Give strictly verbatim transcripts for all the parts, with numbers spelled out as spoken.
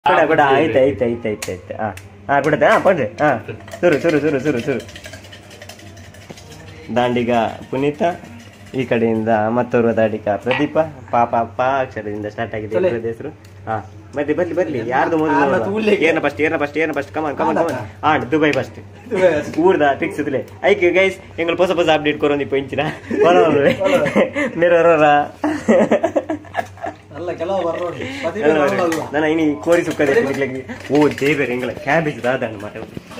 ಕೂಡ ಕೂಡ ಆಯ್ತು ಆಯ್ತು ಆಯ್ತು ಆಯ್ತು ಆಯ್ತು ಹಾಂ ಹಾಂ ಕೊಡುತ್ತೆ ಹಾಂ ಕೊಡ್ರಿ ಹಾಂ ಸುರು ಸುರು ಸುರು ಸುರು ಸುರು ದಾಂಡಿಗ ಪುನೀತ ಈ ಕಡೆಯಿಂದ ಮತ್ತೋರ್ವ ದಾಂಡಿಗ ಪ್ರದೀಪ ಪಾಪ ಪಾ ಅಕ್ಷರದಿಂದ ಸ್ಟಾರ್ಟ್ ಆಗಿದೆ ಹೆಸರು ಹಾಂ ಮತ್ತೆ ಬರ್ಲಿ ಬರ್ಲಿ ಯಾರ್ದು ಮೊದಲು ಏನ ಫಸ್ಟ್ ಏನ ಫಸ್ಟ್ ಏನ first come on come on come on and Dubai first ಊರ್ದ ಫಿಕ್ಸ್ ಇದ್ಲೆ ಐಕೆ ಗೈಸ್ ಎಂಗಳು ಹೊಸ ಹೊಸ ಅಪ್ಡೇಟ್ ಕೊರೋಂದಿ ಪೊಂಚಿನ ಮೇರವರ ನಾನು ಇನಿ ಕೋರಿ ಸುಕ್ಕದೆ ಓ ದೇವರೇ ಎಂಗಳ ಕ್ಯಾಬೇಜ್ ದಾದಣ್ಣ ಮಾಟ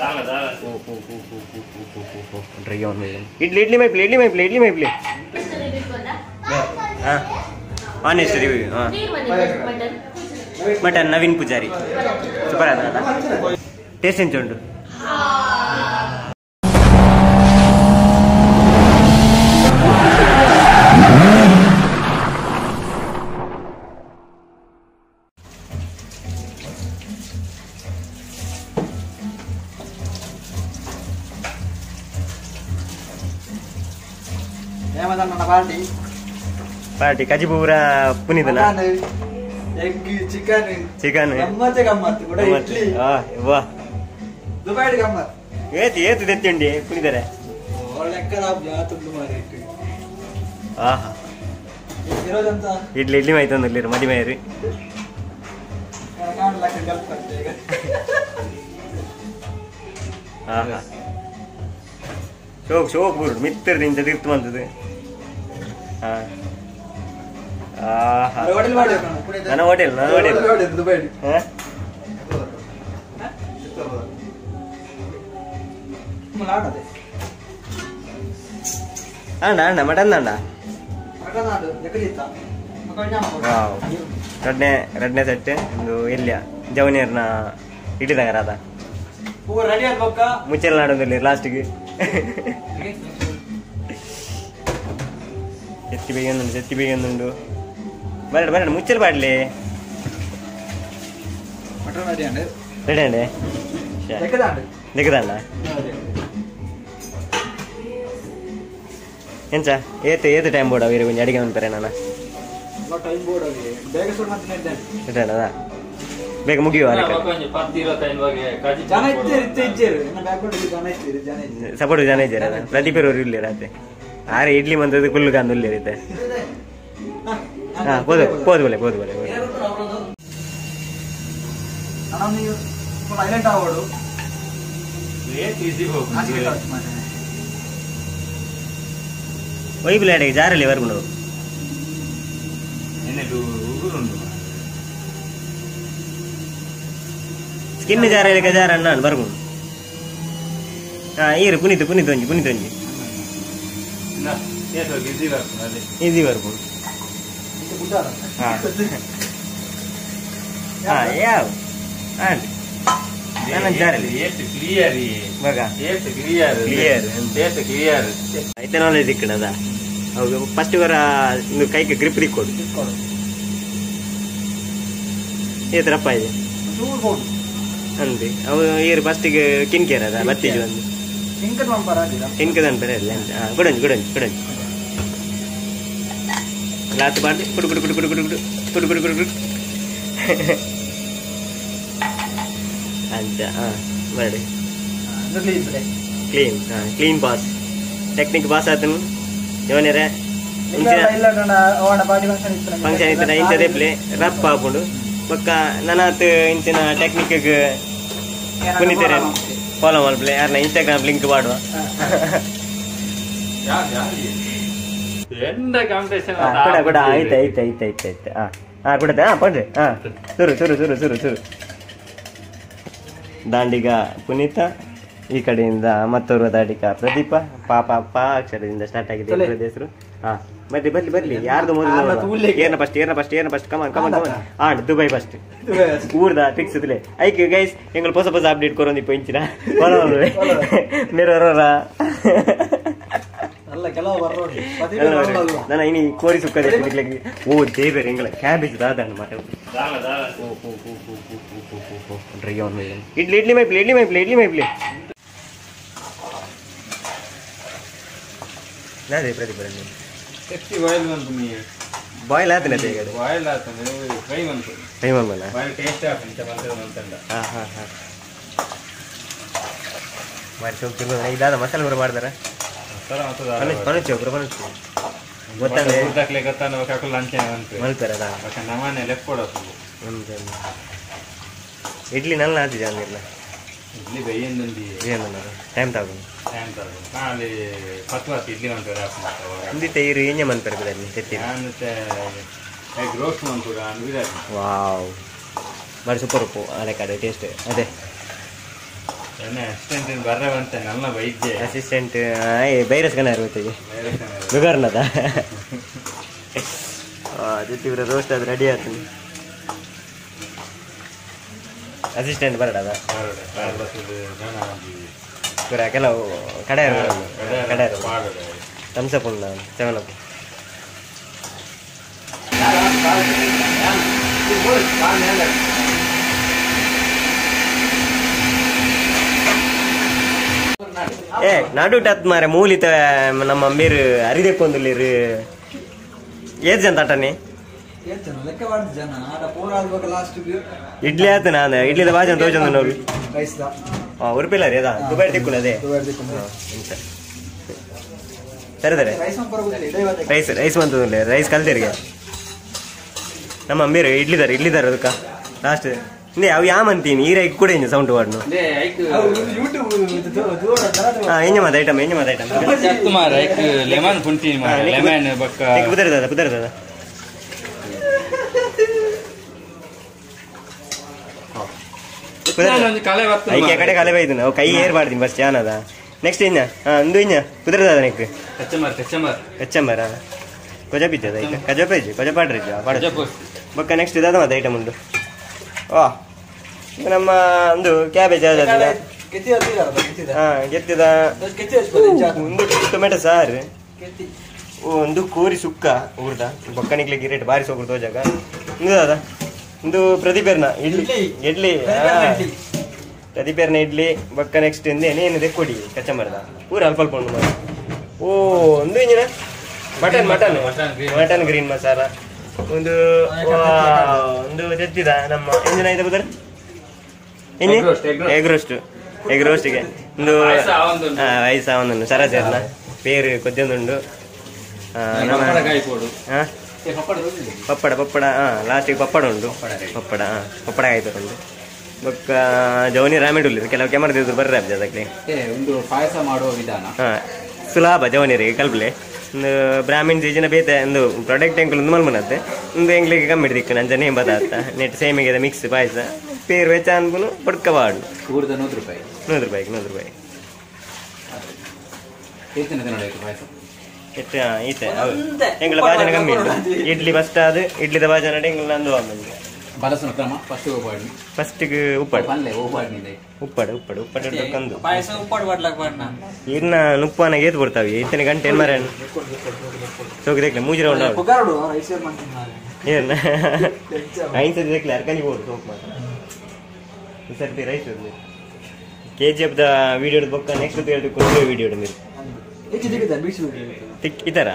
ಇಡ್ಲಿ ಇಡ್ಲಿ ಮೈಪ್ಲಿ ಇಡ್ಲಿ ಮೈಪ್ಲಿ ಇಡ್ಲಿ ಮೈಪ್ಲಿ ಹಾಂ ಆನೆಸ್ಟ್ ರಿವ್ಯೂ ಹಾಂ ಮಟನ್ ನವೀನ್ ಪೂಜಾರಿ ಸೂಪರ್ ಆದ ಟೇಸ್ಟ್ ಎಂಚ ಉಂಟು ಪಾರ್ಟಿ ಕಜಿಪೂರ ಪುನೀತನ ಎಗ್ ಚಿಕನ್ ಚಿಕನ್ ಗಮ್ಮತ್ತೆ ಗಮ್ಮತ್ತು ಕೂಡ ಇಡ್ಲಿ ವಾ ದುಬೈ ಗಮ್ಮತ್ ಏತು ಏತು ತೆತ್ತಿಂಡಿ ಕುಣಿದರೆ ಲೆಕ್ಕದ ಜಾತುಂಡು ಮಾರಿಟ್ಟು ಆಹಾ ಇರೋದಂತ ಇಡ್ಲಿ ಇಡ್ಲಿ ಮೈ ತಂದಿಲ್ಲ ಮದಿಮೆ ರೀ ಕಾಣಲಕ್ಕ ಗಲ್ಪತ್ತೆ ಈಗ ಆಹಾ ಶೋಕ್ ಶೋಕ್ ಬುರು ಮಿತ್ರದಿಂದ ತಿರ್ತು ಬಂದದು ಹಾ ಆಹಾ ಹೋಟೆಲ್ ಮಾಡಿ ನನ್ನ ಹೋಟೆಲ್ ನನ್ನ ಹೋಟೆಲ್ ದುಬೈ ಹಾ ಮುಲಾಡದೆ ಅಣ್ಣ ಅಣ್ಣ ಮಟನ್ ಅಣ್ಣ ಮಟನ್ ಆಡು ಎಕರಿತ ವಾವ್ ರೆಡ್ನೆ ರೆಡ್ನೆ ಸೆಟ್ ಒಂದು ಎಲ್ಲಿಯ ಜವನಿಯರ್ನ ಇಟ್ಟಿದಂಗಾರ ಅದ ಪೂರ ರೆಡಿ ಆಗ್ಬೇಕ ಮುಚ್ಚಲ್ ನಾಡೋದಿಲ್ಲ ಲಾಸ್ಟಿಗೆ ಎತ್ತಿ ಬೇಗಂದುಂಡು ಎತ್ತಿ ಬೇಗಂದುಂಡು ಬರಡ ಬರಡ ಮುಚ್ಚಲ್ ಬಾಡ್ಲಿ ಮಟನ್ ರೆಡಿ ಅಂಡೆ ರೆಡಿ ಅಂಡೆ ಲೆಕ್ಕದಾಂಡು ಲೆಕ್ಕದಂಡ ಎಂಚ ಏತು ಏತು ಟೈಮ್ ಬೋಡ ವೀರ ಕೊಂಚ ಅಡಿಗೆ ಅಂತಾರೆ ನಾನು ಟೈಮ್ ಬೋರ್ಡ್ ಆಗಿ ಬೇಗ ಶುರು ಮಾಡ್ತೀನಿ ಇಟ್ಟದ ಬೇಗ ಮುಗಿಯುವ ಜನ ಇದ್ದೀರಿ ಇದ್ದೀರಿ ನನ್ನ ಬ್ಯಾಕ್ಗ್ರೌಂಡ್ ಜನ ಇದ್ದೀರಿ ಜನ ಇದ್ದೀರಿ ಸಪೋರ್ಟ್ ಜನ ಇದ್ದೀರ ಪ್ರತಿಪೇರವ್ರು ಇಲ್ಲಿ ರಾತೆ ಆರೆ ಇಡ್ಲಿ ಮಂತದ್ದು ಕುಲ್ಲು ಕಾಂದು ಇಲ್ಲಿ ಇರುತ್ತೆ ಹಾ ಪೋದು ಪೋದು ಬಲೆ ಪೋದು ಬಲೆ ನಾನು ನೀವು ಸೈಲೆಂಟ್ ಆಗೋಡು ವೈಬ್ಲೇಡೆಗೆ ಜಾರಲ್ಲಿ ಬರ್ಕೊಂಡು ಸ್ಕಿನ್ ಜಾರಲ್ಲಿ ಜಾರ ಅಣ್ಣ ಬರ್ಕೊಂಡು ಹಾ ಈರು ಪುನೀತ್ ಪುನೀತ್ ಒಂಜಿ ಪುನೀತ್ ಒಂಜಿ ಈಸಿ ಬರ್ಕೊಂಡು ಹಾ ಹಾ ಯಾವ ಹಾಂ ನನ್ನ ಜಾರಲ್ಲಿ ಮಗ ಕ್ಲಿಯರ್ ಕ್ಲಿಯರ್ ಐತೆ ನಾಲೆಜ್ ಸಿಕ್ಕಣದ ಹೌದು ಫಸ್ಟ್ ಇವರ ಇನ್ನು ಕೈಗೆ ಗ್ರಿಪ್ ತಿಕ್ಕೊಡು ಏತರಪ್ಪ ಇದೆ ಅಂದೆ ಅವು ಈರು ಫಸ್ಟಿಗೆ ಕಿನ್ಕೇರ ಅದ ಬತ್ತೀಜು ಒಂದು ಕಿನ್ಕದ ಅಂತಾರೆ ಅಲ್ಲ ಹಾಂ ಗುಡಂಜಿ ಗುಡಂಜಿ ಗುಡಂಜಿ ಲಾಸ್ಟ್ ಬಾಡಿ ಕುಡು ಕುಡು ಕುಡು ಕುಡು ಕುಡು ಕುಡು ಕುಡು ಕುಡು ಕುಡು ಕುಡು ಅಂಚ ಹಾಂ ಮಾಡಿ ಕ್ಲೀನ್ ಹಾಂ ಕ್ಲೀನ್ ಪಾಸ್ ಟೆಕ್ನಿಕ್ ಪಾಸ್ ಆತನು ಇವನೇರೆ ಫಂಕ್ಷನ್ ಇತ್ತನ ಇಂಚದೇ ಪ್ಲೇ ರಪ್ಪ ಹಾಕೊಂಡು ಪಕ್ಕ ನನ್ನತ್ ಇಂಚಿನ ಟೆಕ್ನಿಕ್ಗೆ ಕುಣಿತಾರೆ ಫಾಲೋ ಮಾಡ್ಪ್ಲೆ ಯಾರನ್ನ ಇನ್ಸ್ಟಾಗ್ರಾಮ್ ಲಿಂಕ್ ಮಾಡುವ ಕೂಡ ಕೂಡ ಆಯ್ತು ಆಯ್ತು ಆಯ್ತು ಆಯ್ತು ಆಯ್ತು ಹಾಂ ಹಾಂ ಕೊಡುತ್ತೆ ಹಾಂ ಕೊಡ್ರಿ ಹಾಂ ಸುರು ಸುರು ಸುರು ಸುರು ಸುರು ದಾಂಡಿಗ ಪುನೀತ ಈ ಕಡೆಯಿಂದ ಮತ್ತೋರ್ವ ದಾಂಡಿಗ ಪ್ರದೀಪ ಪಾಪ ಪಾ ಅಕ್ಷರದಿಂದ ಸ್ಟಾರ್ಟ್ ಆಗಿದೆ ಹೆಸರು ಹಾಂ ಮತ್ತೆ ಬರ್ಲಿ ಬರ್ಲಿ ಯಾರ್ದು ಮೊದಲು ಏನ ಫಸ್ಟ್ ಏನ ಫಸ್ಟ್ ಏನ first come on come on come on and Dubai first ಊರ್ದ ಫಿಕ್ಸ್ ಇದ್ಲೆ ಐಕೆ ಗೈಸ್ ಎಂಗಳು ಹೊಸ ಹೊಸ ಅಪ್ಡೇಟ್ ಕೊರೋಂದಿ ಪೊಂಚಿನ ಮೇರವರ ನಾನು ಇನಿ ಕೋರಿ ಸುಕ್ಕದೆ ಓ ದೇವರೇ ಎಂಗಳ ಕ್ಯಾಬೇಜ್ ದಾದಣ್ಣ ಮಾಟ ಇಡ್ಲಿ ಇಡ್ಲಿ ಮೈಪ್ಲಿ ಇಡ್ಲಿ ಮೈಪ್ಲಿ ಇಡ್ಲಿ ಮೈಪ್ಲಿ ಅದೇ Pradeep Safety oil one to me. Boil ಆತನ ಈಗ ಬಾಯ್ಲ್ ಆತಂದ್ರೆ ಫ್ರೈ ಮಾಡ್ಬೋದು ಫ್ರೈ ಮಾಡ್ಬೋದಾ ಬಾಯ್ಲ್ ಟೇಸ್ಟ್ ಆಗ್ತಂತ ಬಂದ್ರೆ ಅಂತಂದ ಹಾಂ ಹಾಂ ಹಾಂ ಮಾಡಿ ಸೊಪ್ಪು ತಿನ್ಬೋದು ಇದಾದ ಮಸಾಲೆ ಬರ ಮಾಡ್ದಾರ ಪನಚ್ಚು ಒಬ್ರು ಪನಚ್ಚು ಗೊತ್ತಾಗ ಗೊತ್ತಾಗ್ಲಿ ಗೊತ್ತಾಗ ಕಾಕುಲ್ ಅಂಚೆ ಅಂತ ಮಲ್ಪೇರದ ನಮ್ಮನೆ ಲೆಫ್ಟ್ ಕೊಡೋದು ಒಂದು ಇಡ್ಲಿ ನಲ್ಲ ಆತಿದೆ ಅಂದಿರಲ್ಲ ಇಡ್ಲಿ ಬೇಯಂದಿ ಏನು ಟೈಮ್ ತಗೊಂಡು ಟೈಮ್ ತಗೊಂಡು ನಾಳೆ ಪತ್ವಾಸಿ ಇಡ್ಲಿ ಮಾಡ್ತಾರೆ ಹಿಂದಿತ್ತ ಇರು ಏನೇ ಮನ್ಪೇರ ಬಿಡಲ್ಲಿ ತೆತ್ತಿ ಮತ್ತೆ ಎಗ್ ರೋಸ್ಟ್ ಮಾಡ್ತಾರೆ ಅನ್ಬಿಡ ವಾವ್ ಬಾರಿ ಸೂಪರ್ ಉಪ್ಪು ಅಲೆ ಕಡೆ ಟೇಸ್ಟ್ ಅದೇ ಅಸಿಸ್ಟೆಂಟ್ ಬರ್ರೆ ಬಂತೆ ನನ್ನ ವೈದ್ಯ ಅಸಿಸ್ಟೆಂಟ್ ಬೈರಸ್ ಕಣ ಇರುತ್ತೆಗೆ ಬಿಗರ್ನದ ತಿತ್ತಿವ್ರ ರೋಸ್ಟ್ ಅದು ರೆಡಿ ಆಗ್ತದೆ ಅಸಿಸ್ಟೆಂಟ್ ಬರಡದ ಪೂರ ಕೆಲವು ಕಡೆ ಕಡೆ ಥಮ್ಸಪ್ ಉಂಟು ಸೆವೆನ್ ಅಪ್ ಏ ನಾಡುಟತ್ ಮಾರೆ ಮೂಲಿತ ನಮ್ಮ ಮೀರು ಅರಿದಕ್ಕೊಂದುಲ್ಲಿರು ಏತ್ ಜನ ತಟನೆ ಇಡ್ಲಿ ಆತ ನಾನು ಇಡ್ಲಿದ ಬಾಜನ ತೋಜಂದ ನೋಡಿ ಹಾಂ ಉರುಪಿಲ್ಲ ರೀ ಅದಾ ದುಬೈ ತಿಕ್ಕುಲ ಅದೇ ಸರಿ ಸರಿ ರೈಸ್ ರೈಸ್ ಬಂತದಿಲ್ಲ ರೈಸ್ ಕಲ್ತಿರಿಗೆ ನಮ್ಮ ಮೀರು ಇಡ್ಲಿದಾರೆ ಇಡ್ಲಿದಾರೆ ಅದಕ್ಕೆ ಲಾಸ್ಟ್ ಇಂದೇ ಅವು ಯಾಮಂತೀನಿ ಈರ ಕೂಡ ಇಂಜ ಸೌಂಡ್ ವಾಡ್ನು ಹಾ ಎಂಜ ಮಾದ ಐಟಮ್ ಎಂಜ ಮಾದ ಐಟಮ್ ಮಾರ ಲೆಮನ್ ಪುಂಟಿ ಲೆಮನ್ ಬಕ್ಕ ಕುದರದದ ಕುದರದದ ಐಕೆ ಕಡೆ ಕಲೆ ಬೈದು ನಾವು ಕೈ ಏರ್ ಮಾಡ್ತೀನಿ ಬಸ್ ಚಾನದ ನೆಕ್ಸ್ಟ್ ಇಂಜ ಹಾ ಒಂದು ಇಂಜ ಕುದರದದ ನೆಕ್ ಕಚ್ಚಂಬರ್ ಕಚ್ಚಂಬರ್ ಕಚ್ಚಂಬರ ಕೊಜ ಬಿದ್ದದ ಈಗ ಕಜ ಪೇಜ್ ಕೊಜ ಪಾಡ್ರಿ ಬಕ್ಕ ನೆಕ್ಸ್ಟ್ ಇದಾದ ಮತ್ತೆ ಐಟಮ್ ಉಂಟು ವಾ ನಮ್ಮ ಒಂದು ಕ್ಯಾಬೇಜ್ ಹಾ ಗೆತ್ತಿದ ಒಂದು ಟೊಮೆಟೊ ಸಾರು ಒಂದು ಕೋರಿ ಸುಕ್ಕ ಊರ್ದ ಬೊಕ್ಕನಿಗ್ಲಿ ಗಿರೇಟ್ ಬಾರಿ ಸೋಗ್ರು ತೋಜಾಗ ಒಂದು ಅದ ಒಂದು ಪ್ರದೀಪೇರ್ನ ಇಡ್ಲಿ ಇಡ್ಲಿ ಪ್ರದೀಪೇರ್ನ ಇಡ್ಲಿ ಬೊಕ್ಕ ನೆಕ್ಸ್ಟ್ ಏನೇನಿದೆ ಕೊಡಿ ಕಚ್ಚಂಬರದ ಪೂರ ಅಲ್ಪ ಅಲ್ಪ ಉಂಟು ಮಾಡಿ ಓ ಒಂದು ಇಂಜಿನ mutton mutton mutton green masala ಒಂದು ಒಂದು ತೆತ್ತಿದ ನಮ್ಮ ಎಂಜಿನ ಇದೆ ಬುದರ್ ಎಗ್ ರೋಸ್ಟ್ ಎಗ್ ರೋಸ್ಟಿಗೆ ಒಂದು ವಯಸ್ಸ ಅವನನ್ನು ಸರಜರ್ನ ಪೇರು ಕೊದ್ದೊಂದುಂಡು ಪಪ್ಪಡ ಪಪ್ಪಡ ಹಾಂ ಲಾಸ್ಟಿಗೆ ಪಪ್ಪಡ ಉಂಟು ಪಪ್ಪಡ ಹಾಂ ಪಪ್ಪಡ ಆಯ್ತು ಉಂಟು ಬೊಕ್ಕ ಜವನಿ ರಾಮಿಡುಲ್ಲಿ ಕೆಲವು ಕೆಮರದಿದ್ದು ಬರ್ರಿ ಅಬ್ಜ ಅದಕ್ಕೆ ಒಂದು ಪಾಯಸ ಮಾಡುವ ವಿಧಾನ ಹಾಂ ಸುಲಭ ಜವನಿರಿಗೆ ಕಲ್ಪಲೆ ಒಂದು ಬ್ರಾಹ್ಮಿನ್ ಸೀಜನ ಬೇತೆ ಒಂದು ಪ್ರಾಡಕ್ಟ್ ಎಂಕಲ್ ಒಂದು ಮಲ್ಮನತ್ತೆ ಒಂದು ಎಂಗ್ಲಿಗೆ ಕಮ್ಮಿ ಹಿಡಿದಿಕ್ಕ ನಂಜನೆ ಎಂಬತ್ತ ನೆಟ್ ಸೇಮಿಗೆ ಮಿಕ್ಸ್ ಪಾಯಸ ಪೇರು ವೆಚ್ಚ ಅನ್ಕೊಂಡು ಪಡ್ಕವಾಡು ನೂರು ರೂಪಾಯಿ ನೂರು ರೂಪಾಯಿ ನೂರು ರೂಪಾಯಿ ಎಷ್ಟು ಈತೆ ಎಂಗಳ ಭಾಜನ ಕಮ್ಮಿ ಉಂಟು ಇಡ್ಲಿ ಫಸ್ಟ್ ಅದು ಇಡ್ಲಿದ ಭಾಜನ ಎಂಗಳ ನಂದು ಆಮೇಲೆ ಫಸ್ಟಿಗೆ ಉಪ್ಪಾಡು ಉಪ್ಪಾಡು ಉಪ್ಪಾಡು ಉಪ್ಪಾಡು ಕಂದು ಇನ್ನ ನುಪ್ಪನ ಏತ್ ಬರ್ತಾವೆ ಇತನೆ ಗಂಟೆ ಏನ್ ಮಾರ ಸೋಗಿ ದೇಕ್ಲೆ ಮೂಜಿರ ಉಂಡ ಏನ ಐನ್ ಸತಿ ದೇಕ್ಲೆ ಅರ್ಕನಿ ಬೋಡು ಸೋಕ್ ಮಾತ್ರ ಈ ಸರ್ತಿ ರೈಸ್ ಕೆ ಜಿ ಎಫ್ ದ ವಿಡಿಯೋ ಬೊಕ್ಕ ನೆಕ್ಸ್ಟ್ ಹೇಳ್ದು ಕೊಂಡ್ರೆ ವಿಡಿಯೋ మీరు ಈ ಥರ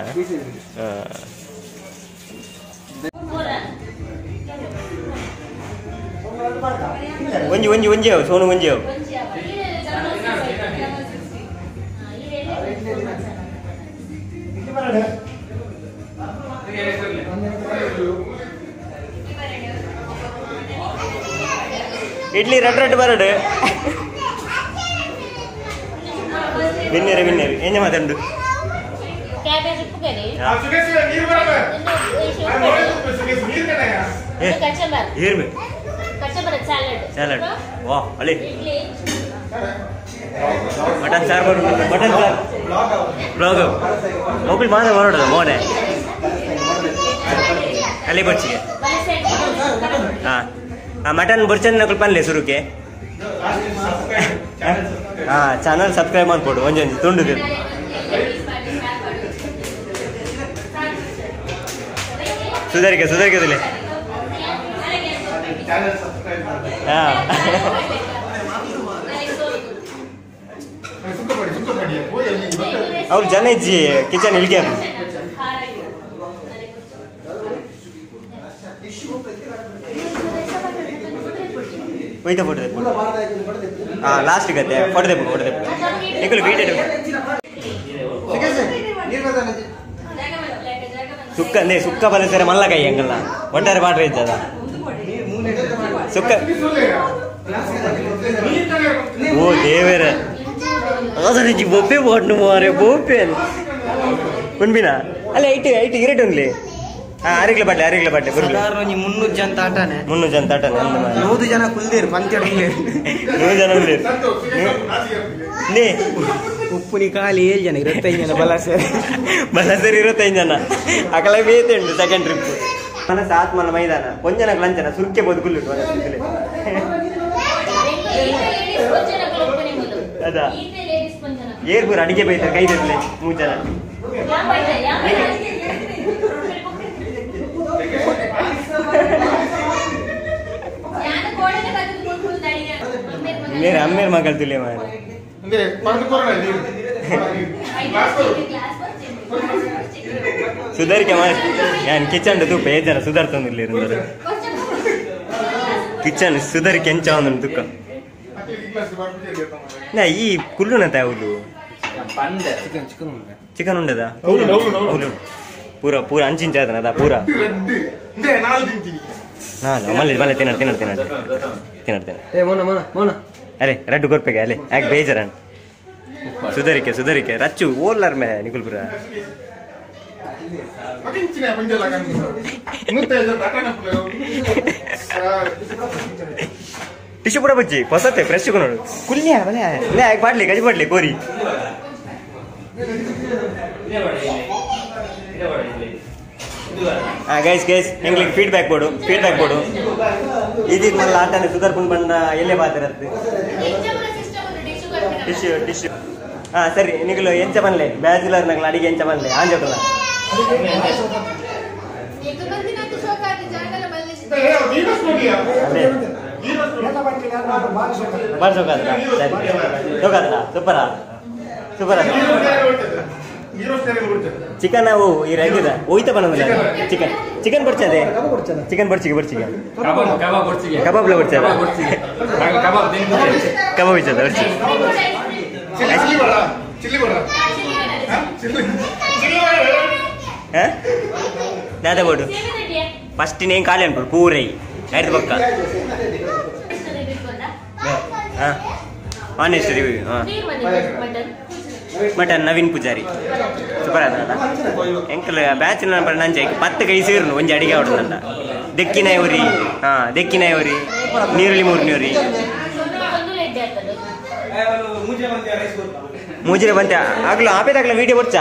ಒಂಜಿ ಒಂಜಿ ಒಂಜಿ ಅವು ಸೋನು ಒಂಜಿ ಅವು ಇಡ್ಲಿ ರಡ್ ರಡ್ ಬರಡು ವಿನ್ನರ್ ವಿನ್ನರ್ ಏನ ಮಾತಾಡು ಕ್ಯಾಬೇಜ್ ಉಪ್ಪುಗರಿ ಕಚಂಬರ್ ಏರ್ಮೆ ಕಚಂಬರ್ ಸಲಾಡ್ ಸಲಾಡ್ ವಾ ಅಲೆ ಮಟನ್ ಸಾರ್ ಬರು ಮಟನ್ ಸಾರ್ ಬ್ಲಾಗ್ ಮೊಬೈಲ್ ಮಾತ್ರ ಬರೋದು ಮೋನೆ ಅಲ್ಲಿ ಬರ್ಚಿಗೆ ಹಾ ಆ ಮಟನ್ ಬರ್ಚನ್ ನಕಲ್ ಪನ್ಲೆ ಸುರುಕೆ ಹಾ ಚಾನಲ್ ಸಬ್ಸ್ಕ್ರೈಬ್ ಮಾಡ್ಕೊಡು ಒಂಜಿ ಒಂಜಿ ತುಂಡುದು ಸುಧಾರಿಕೆ ಸುಧಾರಿಕೆ ದಿಲೆ ಹಾ ಅವ್ರು ಜನ ಇಜ್ಜಿ ಕಿಚನ್ ಇಳಿಗೆ ಹೋಯ್ತಾ ಫೋಟೋ ತೆಪ್ಪು ಹಾಂ ಲಾಸ್ಟ್ ಗತ್ತೆ ಫೋಟೋ ತೆಪ್ಪು ಫೋಟೋ ತೆಪ್ಪು ನಿಖಲು ವೀಡಿಯೋ ಸುಕ್ಕ ಅಂದೇ ಸುಕ್ಕ ಬಲಸರೆ ಮಲ್ಲ ಕೈ ಹಂಗಲ್ಲ ಒಟ್ಟಾರೆ ಪಾಟ್ರೆ ಇದ್ದದ ಸುಕ್ಕ ಓ ದೇವರ ಅದರ ಬೊಬ್ಬೆ ಬಾಟ್ನು ಮಾರೆ ಬೊಬ್ಬೆ ಉಣ್ಬಿನ ಅಲ್ಲ ಐಟಿ ಐಟಿ ಇರೇಟ್ ಉಂಗ್ಲಿ ಹಾ ಅರಿಗ್ಲ ಬಾಟ್ಲೆ ಅರಿಗ್ಲ ಬಾಟ್ಲೆ ಮುನ್ನೂರು ಜನ ಆಟನೆ ಮುನ್ನೂರು ಜನ ಆಟನೆ ನೂರು ಜನ ಕುಲ್ದೇರು ಪಂಚಡಿ ನೂರು ಜನ ಉಳ್ಳೇರು ನೇ ಉಪ್ಪುನಿ ಖಾಲಿ ಏಳು ಜನ ಇರುತ್ತೈದು ಜನ ಬಲ ಸೇರಿ ಬಲ ಸೇರಿ ಇರುತ್ತೈದು ಜನ ಅಕಲ ಬೇತೆ ಉಂಟು ಸೆಕೆಂಡ್ ಟ್ರಿಪ್ ಮನ ಸಾತ್ ಮನ ಮೈದಾನ ಕೊಂಜನ ಲಂಚನ ಸುರ್ಕೆ ಬದುಕುಲ್ಲು ಅದಾ ಏರ್ ಪೂರ ಅಡಿಗೆ ಬೈತಾರೆ ಕೈ ತರ್ಲೆ ಮೂರು ಜನ ಮೇರೆ ಅಮ್ಮೇರ್ ಮಗಳು ತುಲೆ ಮಾರ ಸುಧಾರಿಕೆ ಮಾಡಿ ನಾನು ಕಿಚನ್ ತುಪ್ಪ ಏಜ್ ಜನ ಸುಧಾರ್ ತಂದಿರ್ಲಿ ಕಿಚನ್ ಸುಧಾರಿ ಕೆಂಚ ಒಂದು ತುಕ್ಕ ನಾ ಈ ಕುಲ್ಲುನತ ಅವಳು ಚಿಕನ್ ಉಂಡದಾ ಅವಳು ಪೂರ ಪೂರ ಅಂಚಿಂಚ ಅದನದ ಪೂರ ನಾನು ಮಲ್ಲಿ ಮಲ್ಲಿ ತಿನ್ನಡ್ ತಿನ್ನಡ್ ತಿನ್ನಡ್ ತಿನ್ನಡ್ತೇನೆ ಅರೆ ರಡ್ಡು ಕೊರ್ಪೆಗೆ ಅಲೆ ಯಾಕೆ ಬೇಜಾರಣ್ಣ ಸುಧಾರಿಕೆ ಸುಧಾರಿಕೆ ರಚ್ಚು ಓಲ್ಲರ್ ಮೇ ನಿಕುಲ್ಪುರ ಟಿಶ್ಯೂ ಪುಡ ಬಜ್ಜಿ ಹೊಸತೆ ಫ್ರೆಶ್ ನೋಡು ಕುಲ್ಯ ಬಲೆ ಯಾಕೆ ಬಾಡ್ಲಿ ಗಜಿ ಬಾಡ್ಲಿ ಕೋರಿ ಹಾಂ ಗೈಸ್ ಗೈಸ್ ಹೆಂಗ್ಲಿಗೆ ಫೀಡ್ಬ್ಯಾಕ್ ಕೊಡು ಫೀಡ್ಬ್ಯಾಕ್ ಕೊಡು ಇದೀಗ ಮಲ್ಲ ಆಟನೆ ಸುಧಾರ್ಕೊಂಡು ಬಂದ ಎಲ್ಲೇ ಬಾತಿರತ್ತೆ ಟಿಶ್ಯೂ ಟಿಶ್ಯೂ ಹಾಂ ಸರಿ ನಿಗಲು ಎಂಚ ಬನ್ಲೆ ಬ್ಯಾಚುಲರ್ ನಗಲ ಅಡಿಗೆ ಎಂಚ ಬನ್ಲೆ ಆಂಜೋಕಲ್ಲ ಬಾಳ ಸೊಕಾದ ಸರಿ ಸೊಕಾದ ಸೂಪರ ಸೂಪರ ಚಿಕನ್ ನಾವು ಈ ರೈಗಿದೆ ಹೋಯ್ತಾ ಬನ್ನೋದಿಲ್ಲ ಚಿಕನ್ ಚಿಕನ್ ಬರ್ಚದೆ ಚಿಕನ್ ಬರ್ಚಿಗೆ ಬರ್ಚಿಗೆ ಕಬಾಬ್ಲ ಬರ್ಚದ ಕಬಾಬ್ ಇಚ್ಚದ ಬರ್ಚಿ ದಾದಾ ಬೋಡು ಫಸ್ಟ್ ನೇಮ್ ಖಾಲಿ ಅನ್ಬಿಡು ಪೂರೈ ಐದು ಪಕ್ಕ ಹಾಂ ಆನೆಸ್ಟ್ ರಿವ್ಯೂ ಹಾಂ ಮಟನ್ ನವೀನ್ ಪೂಜಾರಿ ಸೂಪರ್ ಆದ ಎಂಕಲ್ ಬ್ಯಾಚ್ ನಂಚೆ ಪತ್ತು ಕೈ ಸೇರ್ನು ಒಂಜಿ ಅಡಿಗೆ ಆವಡದಂಡ ದೆಕ್ಕಿನ ಇವರಿ ಹಾಂ ದೆಕ್ಕಿನ ಇವರಿ ನೀರುಳ್ಳಿ ಮೂರು ನೀರಿ ಮುಜಿರೆ ಬಂತೆ ಆಗ್ಲ ಆಪೇದ ಆಗ್ಲ ವಿಡಿಯೋ ಬರ್ಚಾ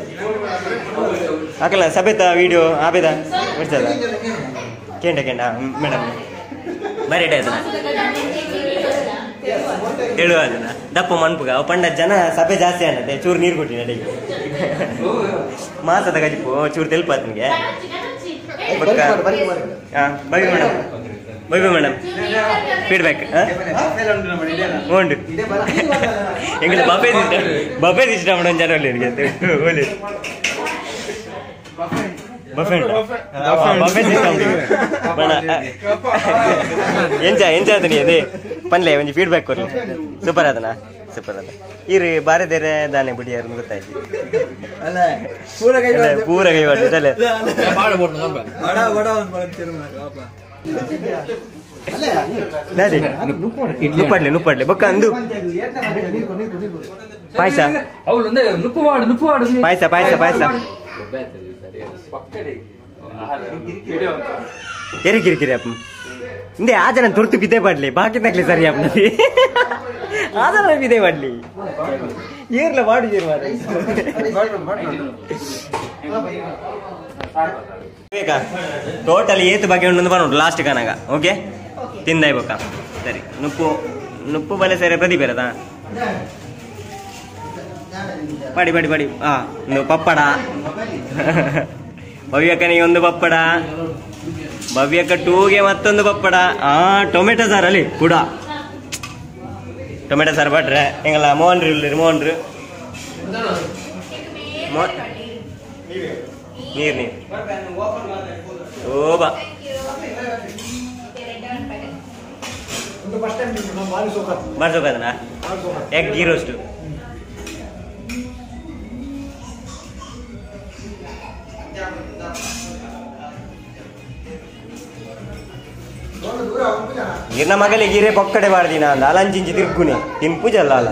ಹಾಕಲ್ಲ ಸಬೇತ ವಿಡಿಯೋ ಆಪೇದ ಬರ್ಚದ ಕೇಂಡ ಕೇಂಡ ಮೇಡಮ್ ಬರೀ ಅದನ್ನ ಹೇಳುವ ಅದನ್ನ ದಪ್ಪ ಮನ್ಪುಗ ಅವ ಪಂಡ ಜನ ಸಭೆ ಜಾಸ್ತಿ ಅನ್ನತ್ತೆ ಚೂರು ನೀರು ಕೊಟ್ಟಿ ನಡಿಗೆ ಮಾಸದ ಗಜಿಪು ಚೂರು ತೆಲ್ಪ ನಿಮಗೆ ಹಾಂ bye madam bye bye madam feedback ಉಂಟು ಎಂಗ್ಳು ಬಫೆ ಬಫೆ ಇಷ್ಟ ಮೇಡಮ್ ಜನ ಒಳ್ಳೆ ಒಳ್ಳೆ ಬಫೆ ಬಫೆ ಸಿಸ್ಟಮ್ ಎಂಜ ಎಂಜ ಅದನಿ ಅದೇ ಪನ್ಲೆ ಒಂಜಿ ಫೀಡ್ಬ್ಯಾಕ್ ಕೊರ್ಲಿ ಸೂಪರ್ ಅದನ ಸೂಪರ್ ಅದ ಇರಿ ಬಾರೆ ದೇರೆ ದಾನೆ ಬಿಡಿ ಯಾರು ಗೊತ್ತಾಯ್ತು ಪೂರ ಕೈ ಮಾಡ್ತಿದ್ದಲ್ಲ ನುಪ್ಪಾಡ್ಲಿ ನುಪ್ಪಾಡ್ಲಿ ಬೊಕ್ಕ ಅಂದು ಪಾಯಸ ಪಾಯಸ ಪಾಯಸ ಪಾಯಸ ಎರಿ ಕಿರಿಕಿರಿ ಅಪ್ಪ ಹಿಂದೆ ಆ ಜನ ತುರ್ತು ಬಿದ್ದೆ ಪಡ್ಲಿ ಬಾಕಿ ತಕ್ಲಿ ಸರಿ ಅಪ್ಪನಲ್ಲಿ ಆದರ ಬಿದ್ದೆ ಪಡ್ಲಿ ಏರ್ಲ ಮಾಡಿದೀರಿ ಬೇಕಾ ಟೋಟಲ್ ಏತು ಬಗ್ಗೆ ಉಂಟು ಬರೋದು ಲಾಸ್ಟ್ ಕನಗ ಓಕೆ ತಿಂದಾಯ್ ಬೊಕ್ಕ ಸರಿ ನುಪ್ಪು ನುಪ್ಪು ಬಲೆ ಸರಿ ಪ್ರದೀಪ್ ಇರದಾ ಪಡಿ ಪಡಿ ಪಡಿ ಹಾ ಒಂದು ಪಪ್ಪಡ ಭವ್ಯಕ್ಕನಿಗೆ ಒಂದು ಪಪ್ಪಡ ಭವ್ಯಕ್ಕ ಟೂಗೆ ಮತ್ತೊಂದು ಪಪ್ಪಡ ಆ ಟೊಮೆಟೊ ಸಾರ್ ಅಲ್ಲಿ ಕೂಡ ಟೊಮೆಟೊ ಸಾರು ಬಟ್ರೆ ಹೆಂಗಲ್ಲ ಮೋಹನ್ರಿ ಇಲ್ರಿ ಮೋಹನ್ರಿ ನೀರು ನೀರು ಓ ಬಾ ಬಾರ್ಸೋಕದನಾ ಎಗ್ ಗೀ ರೋಸ್ಟು ಗಿರ್ನ ಮಗಲಿ ಗಿರೆ ಪೊಕ್ಕಡೆ ಮಾಡ್ದಿನ ಅಂದ ಅಲಂಚಿಂಚಿ ತಿರ್ಗುನೆ ತಿನ್ ಪೂಜಲ್ಲ ಅಲ್ಲ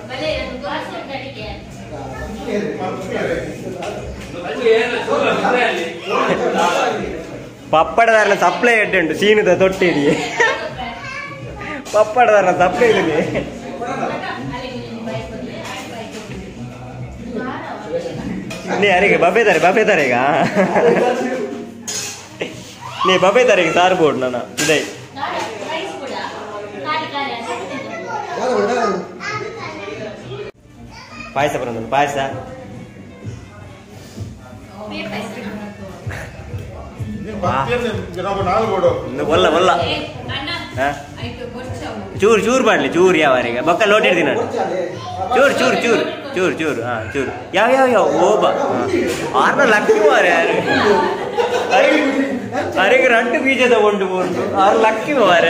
ಪಪ್ಪಡದಾರನ ಸಪ್ಲೈ ಎಡ್ಡೆ ಉಂಟು ಸೀನದ ತೊಟ್ಟಿಡಿ ಪಪ್ಪಡದಾರನ ಸಪ್ಲೈ ಇದೆ ನೀ ಯಾರಿಗೆ ಬಬ್ಬೇತಾರೆ ಬಬ್ಬೇತಾರೆ ಈಗ ನೀ ಬಬ್ಬೇತಾರೆ ಈಗ ಸಾರು ಬೋರ್ಡ್ ನಾನು ಇದೇ ಪಾಯಸ ಬರೋದು ಪಾಯಸ ಒಲ್ಲ ಒಲ್ಲ ಚೂರು ಚೂರು ಮಾಡ್ಲಿ ಚೂರು ಯಾವರಿಗೆ ಬೊಕ್ಕ ಲೋಟ್ ಇಡ್ತೀನಿ ನಾನು ಚೂರು ಚೂರು ಚೂರು ಚೂರು ಚೂರು ಹಾ ಚೂರು ಯಾವ ಯಾವ ಯಾವ ಓಬ ಆರ್ನ ಲಕ್ಕಿ ಮಾರೆ ಯಾರು ಅರಿಗೆ ರಂಟು ಬೀಜ ತಗೊಂಡು ಬಂದು ಆರು ಲಕ್ಕಿ ಮಾರೆ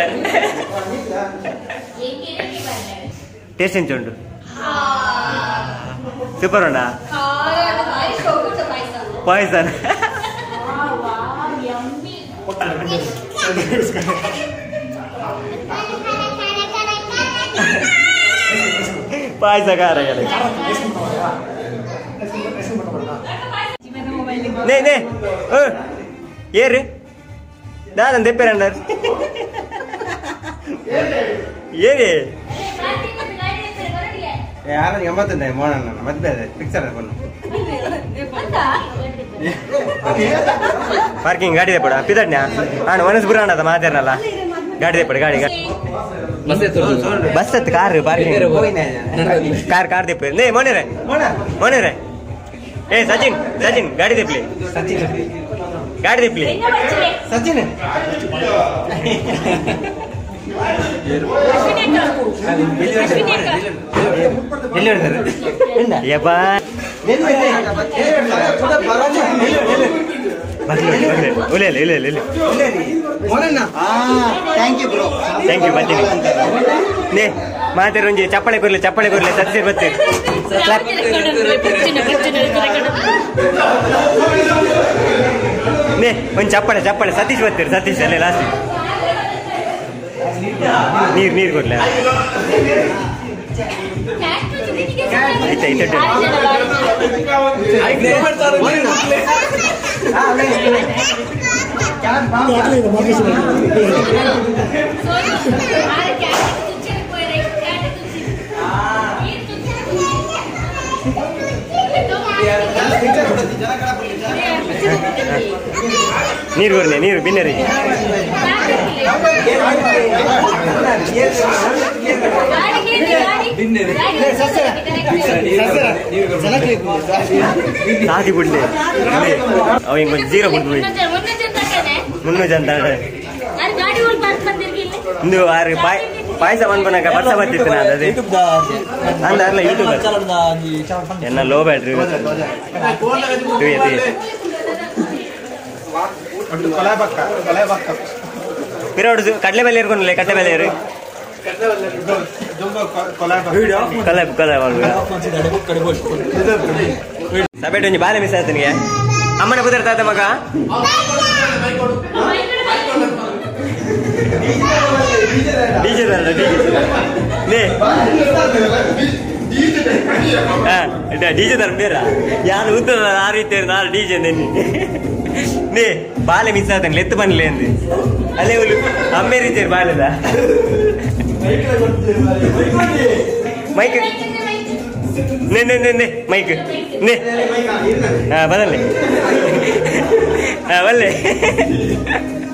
ಟೇಸ್ಟ್ ಎಂಚ ಉಂಟು ಸೂಪರ್ ಉಂಟಾ ಪಾಯಸನ ಪಾಯಸ ಖಾರ ನೇ ನೇ ಏರಿ ನಾನು ತೆಪ್ಪೇರಂಡರ್ ಏರಿ ಯಾರು ಎಂಬತ್ತೊಂದೇ ಮೋಹನ ಮದ್ವೆ ಪಿಕ್ಚರ್ ಪಾರ್ಕಿಂಗ್ ಗಾಡಿ ತೆಪ್ಪಡ ಪಿದಡ್ನ ನಾನು ಮನಸ್ಸು ಬುರಾಣದ ಮಾತಾಡಲ್ಲ ಗಾಡಿ ತೆಪ್ಪಡ ಗಾಡಿ ಬಸ್ ಹತ್ತು ಕಾರ್ ಪಾರ್ಕಿಂಗ್ ಕಾರ್ ಕಾರ್ ತೆಪ್ಪ ನೇ ಮೋನೇರೆ ಮೋನೇರೆ ಏ ಸಚಿನ್ ಸಚಿನ್ ಗಾಡಿ ತೆಪ್ಪಲಿ ಸಚಿನ್ ಗಾಡಿ ತೆಪ್ಪಲಿ ಸಚಿನ್ ಎಲ್ಲಿ ಹೇಳ್ತಾರೆ ಯಪ್ಪ ಇಲ್ಲ ಇಲ್ಲ ಇಲ್ಲ ಇಲ್ಲ ಥ್ಯಾಂಕ್ ಯು ಬರ್ತೀನಿ ನೇ ಮಾತಾಡಿ ಒಂಜಿ ಚಪ್ಪಳೆ ಕೊರ್ಲಿ ಚಪ್ಪಳೆ ಕೊರ್ಲಿ ಸತ್ಯ ಬರ್ತೀರಿ ನೇ ಒಂದು ಚಪ್ಪಳೆ ಚಪ್ಪಳೆ ಸತೀಶ್ ಬರ್ತೀರಿ ಸತೀಶ್ ಅಲ್ಲೇ ಲಾಸ್ಟ್ ನೀರು ನೀರು ಕೊಡ್ಲ ಆಯ್ತಾ ಇತ್ತು ನೀರು ಕೊಡ್ನೆ ನೀರು ಬಿನ್ನರಿಗೆ ಸಾಕಿ ಬಿಡ್ಲಿ ಅವ ಹಿಂಗ ಜೀರೋ ಬಿಡ್ಬಿಡಿ ಮುನ್ನೂರು ಜನ ಒಂದು ಆರು ಪಾಯ್ ಪಾಯಸ ಬಂದ್ಬನಾಗ ಬರ್ಸ ಬರ್ತಿತ್ತು ನಾನು ಅದೇ ಅಂದ ಅಲ್ಲ ಯೂಟ್ಯೂಬ್ ಎನ್ನ ಲೋ ಬ್ಯಾಟ್ರಿ ಪಿರೋಡ್ ಕಡಲೆ ಬೆಲೆ ಇರ್ಕೊಂಡ್ಲೆ ಕಟ್ಟೆ ಬೆಲೆ ಇರು ಕಲಾಬ್ ಕಲಾಬ್ ಸಬೇಟ್ ಒಂಜಿ ಬಾಲೆ ಮಿಸ್ ಆಯ್ತು ನಿನಗೆ ಅಮ್ಮನ ಕುದುರ್ತಾದ ಮಗ ಡಿಜೆ ಅಲ್ಲ ಡಿಜೆ ಡಿಜೆ ತರ ಬೇರ ಯಾರು ಉದ್ದ ಆ ರೀತಿ ನಾಳೆ ಡಿಜೆ ನೆನ್ನಿ ನೇ ಬಾಲೆ ಮಿಸ್ ಆಯ್ತಾನೆ ಎತ್ತು ಬನ್ಲಿ ಅಂದು ಅಲ್ಲೇ ಅಮ್ಮೆ ರೀತಿ ಬಾಲೆದ ಮೈಕ್ ನೇ ನೇ ನೇ ನೇ ಮೈಕ್ ನೇ ಹಾ ಬದಲ್ಲೇ ಹಾ ಬಲ್ಲೆ